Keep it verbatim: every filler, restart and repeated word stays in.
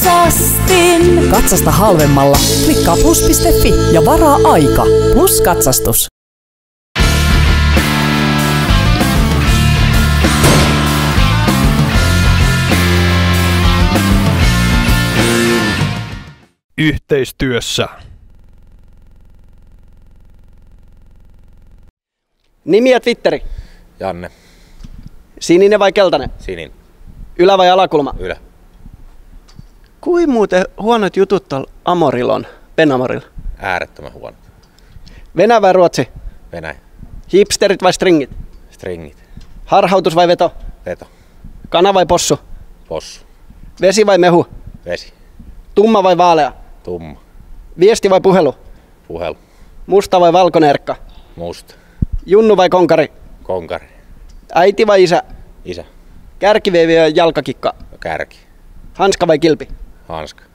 Katsastin. Katsasta halvemmalla. Klikkaa plus piste fi ja varaa aika. Plus katsastus. Yhteistyössä. Nimi ja Twitteri. Janne. Sininen vai keltainen? Sinin. Ylä vai alakulma? Ylä. Kui muuten huonot jutut tuolla Amorilla on? Penamorilla. Äärettömän huono. Venäjä vai Ruotsi? Venäjä. Hipsterit vai stringit? Stringit. Harhautus vai veto? Veto. Kana vai possu? Possu. Vesi vai mehu? Vesi. Tumma vai vaalea? Tumma. Viesti vai puhelu? Puhelu. Musta vai valkoinen erkka? Musta. Junnu vai konkari? Konkari. Äiti vai isä? Isä. Kärkiveivi vai jalkakikka? Kärki. Hanska vai kilpi? Hanska.